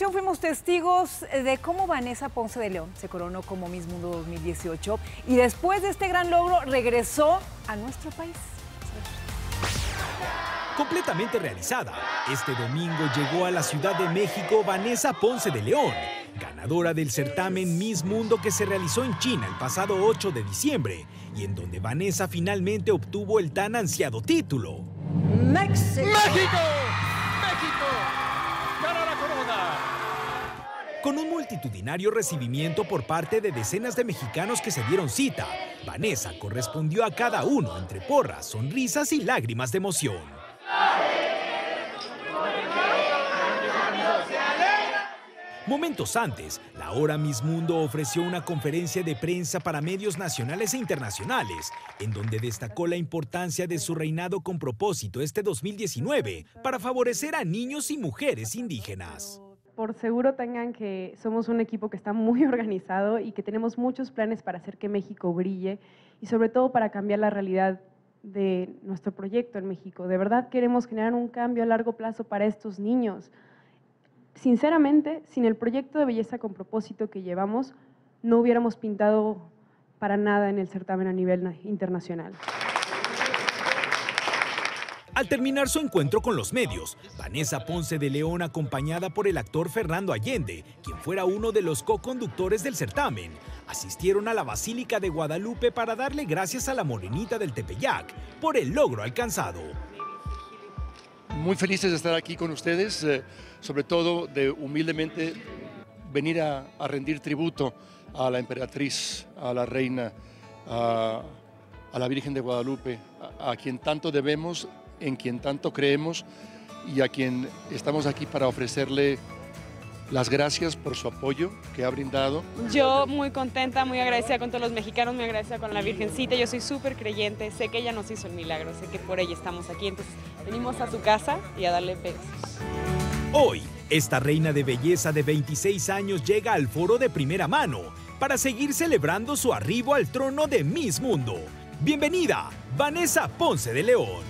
ocasión fuimos testigos de cómo Vanessa Ponce de León se coronó como Miss Mundo 2018 y después de este gran logro regresó a nuestro país. Completamente realizada, este domingo llegó a la Ciudad de México Vanessa Ponce de León, ganadora del certamen Miss Mundo que se realizó en China el pasado 8 de diciembre y en donde Vanessa finalmente obtuvo el tan ansiado título. ¡México! ¡México! ¡Gana la corona! Con un multitudinario recibimiento por parte de decenas de mexicanos que se dieron cita, Vanessa correspondió a cada uno entre porras, sonrisas y lágrimas de emoción. Momentos antes, la ahora Miss Mundo ofreció una conferencia de prensa para medios nacionales e internacionales, en donde destacó la importancia de su reinado con propósito este 2019 para favorecer a niños y mujeres indígenas. Por seguro tengan que somos un equipo que está muy organizado y que tenemos muchos planes para hacer que México brille y sobre todo para cambiar la realidad de nuestro proyecto en México. De verdad queremos generar un cambio a largo plazo para estos niños. Sinceramente, sin el proyecto de belleza con propósito que llevamos, no hubiéramos pintado para nada en el certamen a nivel internacional. Al terminar su encuentro con los medios, Vanessa Ponce de León, acompañada por el actor Fernando Allende, quien fuera uno de los co-conductores del certamen, asistieron a la Basílica de Guadalupe para darle gracias a la morenita del Tepeyac por el logro alcanzado. Muy felices de estar aquí con ustedes, sobre todo de humildemente venir a rendir tributo a la emperatriz, a la reina, a la Virgen de Guadalupe, a quien tanto debemos, en quien tanto creemos y a quien estamos aquí para ofrecerle las gracias por su apoyo que ha brindado. Yo muy contenta, muy agradecida con todos los mexicanos, muy agradecida con la Virgencita. Yo soy súper creyente, sé que ella nos hizo el milagro, sé que por ella estamos aquí. Entonces venimos a su casa y a darle besos. Hoy, esta reina de belleza de 26 años llega al foro de primera mano para seguir celebrando su arribo al trono de Miss Mundo. Bienvenida, Vanessa Ponce de León.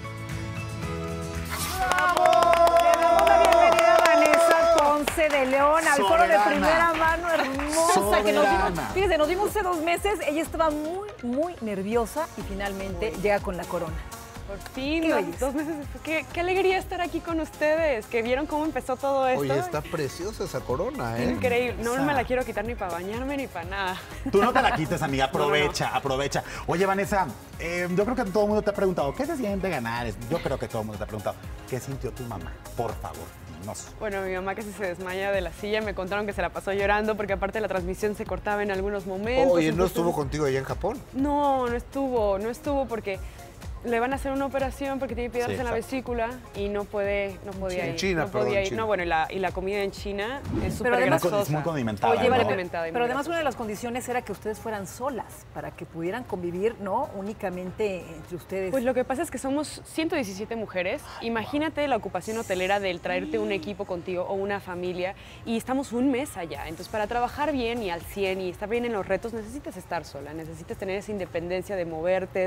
De León al foro de primera mano, hermosa, que nos vimos hace 2 meses. Ella estaba muy nerviosa y finalmente llega con la corona. Por fin, 2 meses después. Qué alegría estar aquí con ustedes, que vieron cómo empezó todo esto. Oye, está preciosa esa corona, ¿eh? Increíble, no me la quiero quitar ni para bañarme ni para nada. Tú no te la quites, amiga, aprovecha, aprovecha. Oye, Vanessa, yo creo que todo el mundo te ha preguntado, ¿qué se siente ganar? Yo creo que todo el mundo te ha preguntado, ¿qué sintió tu mamá? Por favor. Bueno, mi mamá casi se desmaya de la silla, me contaron que se la pasó llorando porque aparte la transmisión se cortaba en algunos momentos. Oye, ¿no estuvo contigo allá en Japón? No estuvo porque le van a hacer una operación porque tiene piedras en la vesícula y no podía ir. En China, China. No, bueno, y la comida en China es súper grasosa. Es muy condimentada. Oye, ¿no? Pero además una de las condiciones era que ustedes fueran solas para que pudieran convivir, ¿no? Únicamente entre ustedes. Pues lo que pasa es que somos 117 mujeres. Imagínate la ocupación hotelera del traerte un equipo contigo o una familia y estamos un mes allá. Entonces, para trabajar bien y al 100 y estar bien en los retos, necesitas estar sola, necesitas tener esa independencia de moverte,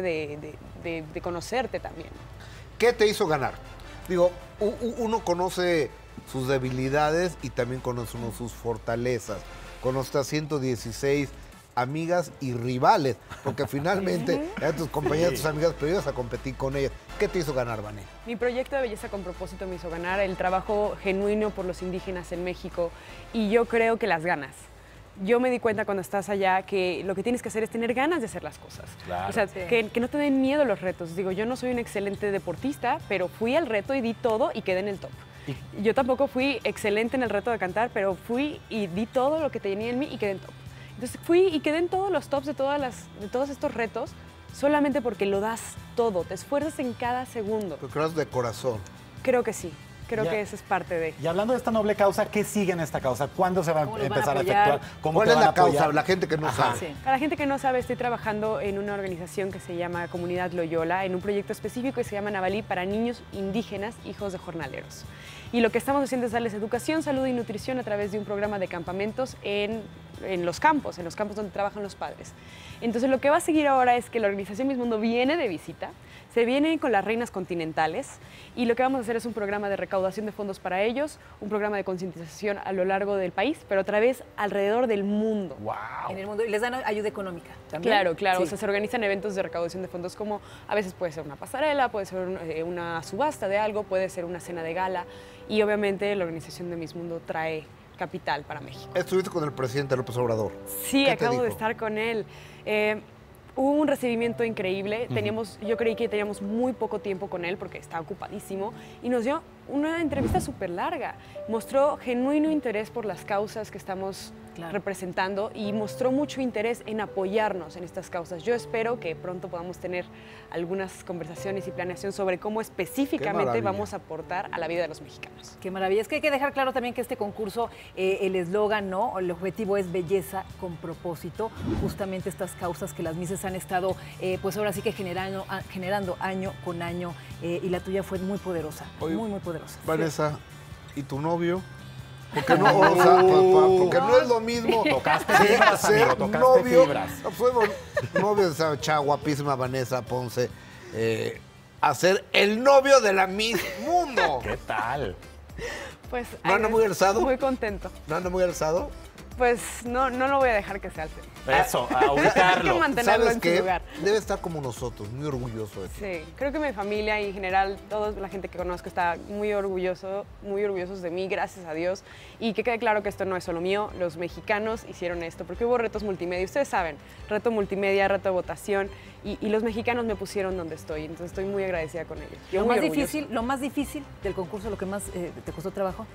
de conocerte también. ¿Qué te hizo ganar? Digo, uno conoce sus debilidades y también conoce uno sus fortalezas. Conoce a 116 amigas y rivales, porque finalmente eran tus compañeras, tus amigas, pero ibas a competir con ellas. ¿Qué te hizo ganar, Vané? Mi proyecto de belleza con propósito me hizo ganar, el trabajo genuino por los indígenas en México y yo creo que las ganas. Yo me di cuenta cuando estás allá que lo que tienes que hacer es tener ganas de hacer las cosas. Claro. O sea, que no te den miedo los retos. Digo, yo no soy un excelente deportista, pero fui al reto y di todo y quedé en el top. Yo tampoco fui excelente en el reto de cantar, pero fui y di todo lo que tenía en mí y quedé en top. Entonces fui y quedé en todos los tops de todos estos retos solamente porque lo das todo, te esfuerzas en cada segundo. Pero creo de corazón. Creo que sí. Creo que eso es parte de... Y hablando de esta noble causa, ¿qué sigue en esta causa? ¿Cuándo se va a empezar a efectuar? ¿Cuál es la causa? La gente que no sabe. Sí. Para la gente que no sabe, estoy trabajando en una organización que se llama Comunidad Loyola, en un proyecto específico que se llama Navalí para niños indígenas, hijos de jornaleros. Y lo que estamos haciendo es darles educación, salud y nutrición a través de un programa de campamentos en los campos donde trabajan los padres. Entonces lo que va a seguir ahora es que la organización Miss Mundo viene de visita, se viene con las reinas continentales y lo que vamos a hacer es un programa de recaudación recaudación de fondos para ellos, un programa de concientización a lo largo del país, pero otra vez alrededor del mundo. ¡Wow! En el mundo. Y les dan ayuda económica también. Claro, claro. Sí. O sea, se organizan eventos de recaudación de fondos como a veces puede ser una pasarela, puede ser una subasta de algo, puede ser una cena de gala y obviamente la organización de Miss Mundo trae capital para México. Estuviste con el presidente López Obrador. Sí, ¿Qué te acabo de dijo? estar con él. Hubo un recibimiento increíble. Yo creí que teníamos muy poco tiempo con él porque estaba ocupadísimo y nos dio una entrevista súper larga. Mostró genuino interés por las causas que estamos representando y mostró mucho interés en apoyarnos en estas causas. Yo espero que pronto podamos tener algunas conversaciones y planeación sobre cómo específicamente vamos a aportar a la vida de los mexicanos. Qué maravilla. Es que hay que dejar claro también que este concurso, el eslogan, ¿no? El objetivo es belleza con propósito. Justamente estas causas que las Misses han estado, pues ahora sí que generando año con año. Y la tuya fue muy poderosa, Oye, muy poderosa. Vanessa, ¿y tu novio? Porque no, o sea, porque no es lo mismo. Tocaste fibras, ser amigo, tocaste novio. fibras. Fue novio de esa chava guapísima Vanessa Ponce. A ser el novio de la Miss Mundo. ¿Qué tal? Pues, ¿No anda muy alzado? Muy contento. ¿No anda muy alzado? Pues no lo voy a dejar que se alce. Eso, a Hay que ubicarlo. mantenerlo ¿Sabes en su qué? lugar. Debe estar como nosotros, muy orgulloso de ti. Sí, creo que mi familia y en general toda la gente que conozco está muy orgullosos de mí, gracias a Dios. Y que quede claro que esto no es solo mío, los mexicanos hicieron esto, porque hubo retos multimedia, ustedes saben, reto multimedia, reto de votación, y los mexicanos me pusieron donde estoy, entonces estoy muy agradecida con ellos. Lo más difícil del concurso, lo que más te costó trabajo.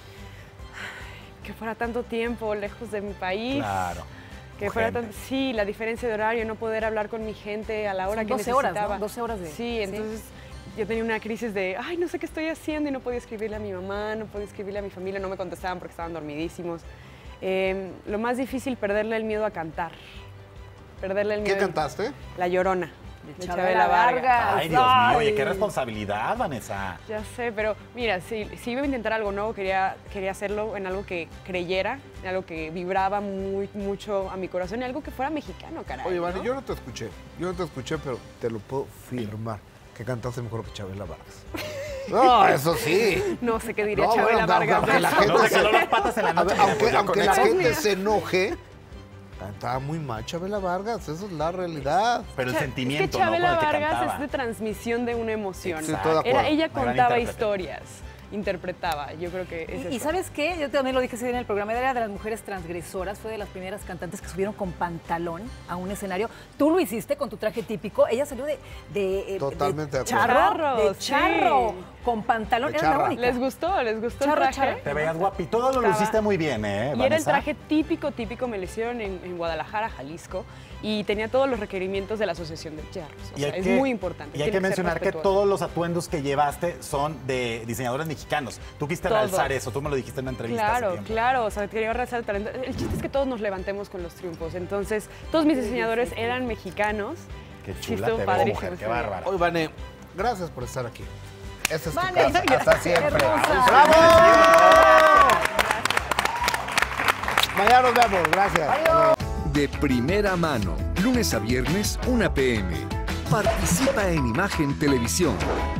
Que fuera tanto tiempo lejos de mi país. Claro. Que fuera tan, sí, la diferencia de horario, no poder hablar con mi gente a la hora Son que 12 horas, necesitaba. ¿no? 12 horas de... Sí, entonces yo tenía una crisis de, ay, no sé qué estoy haciendo y no podía escribirle a mi mamá, no podía escribirle a mi familia, no me contestaban porque estaban dormidísimos. Lo más difícil, perderle el miedo a cantar. Perderle el miedo. ¿Qué cantaste? La Llorona. De Chabela Vargas. Ay, Dios mío, oye, qué responsabilidad, Vanessa. Ya sé, pero mira, si iba a intentar algo nuevo, quería hacerlo en algo que creyera, en algo que vibraba mucho a mi corazón, y algo que fuera mexicano, caray. Oye, Vane, ¿no? yo no te escuché, pero te lo puedo firmar, que cantaste mejor que Chabela Vargas. No, eso sí. No sé qué diría No, Chabela bueno, Vargas. aunque la gente No te caló las patas en la noche. aunque la gente se enoje, cantaba muy mal Chabela Vargas, esa es la realidad. Pero el sentimiento, es que Chabela ¿no? Con el que Vargas cantaba. es de transmisión de una emoción. Sí, estoy de acuerdo. Ella Una gran contaba intérprete. historias, interpretaba. Yo creo que es Y eso. ¿sabes qué? Yo también lo dije ese día en el programa, era de las mujeres transgresoras, fue de las primeras cantantes que subieron con pantalón a un escenario. Tú lo hiciste con tu traje típico, ella salió Totalmente de acuerdo. charro, Sí. con pantalón, De era la charra. única. ¿Les gustó el Charro, traje? charro. Te veías guapi. Todo lo Estaba- luciste muy bien, ¿eh, Y era el Vanessa? traje típico, me lo hicieron en Guadalajara, Jalisco, y tenía todos los requerimientos de la Asociación de Charros. O sea, es muy importante. Y hay tiene que ser mencionar que respetuoso. todos los atuendos que llevaste son de diseñadores mexicanos. Tú quisiste Todos. realzar eso, tú me lo dijiste en una entrevista hace Claro, tiempo. claro, o sea, quería realzar el talento. El chiste es que todos nos levantemos con los triunfos. Entonces, todos mis diseñadores eran mexicanos. Qué Sí, chula estuvo te ves, padrísimo mujer, ese qué día. bárbara. Oye, Vane, gracias por estar aquí. Esta es tu Vane, casa, hasta siempre. hermosa. ¡Bravo! Mañana nos vemos, gracias. De primera mano, lunes a viernes, 1 p.m. Participa en Imagen Televisión.